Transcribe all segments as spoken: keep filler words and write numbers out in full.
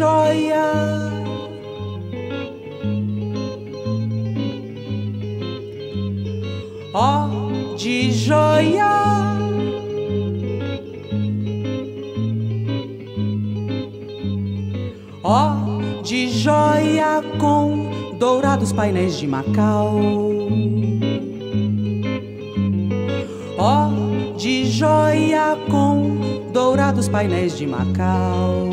joia. Ó de joia. Ó de joia com dourados painéis de Macau. Ó de joia com dourados painéis de Macau.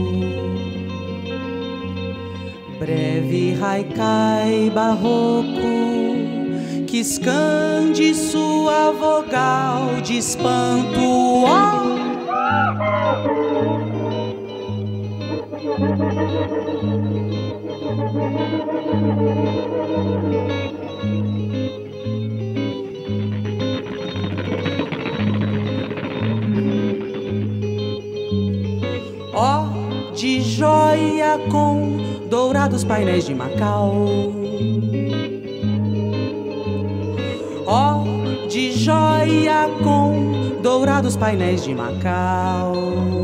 Breve haikai barroco que escande sua vogal de espanto. Ó Ó de joia com dourados painéis de Macau. Ó de joia com dourados painéis de Macau.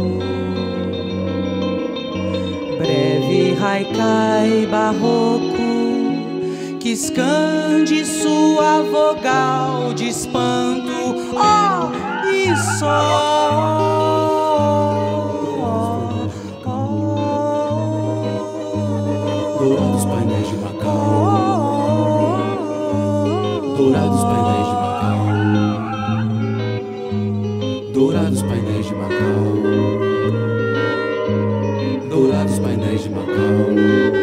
Breve haikai barroco que escande sua vogal de espanto. Ó e só. Dourados painéis de Macau. Dourados painéis de Macau. Dourados painéis de Macau. Dourados painéis de Macau.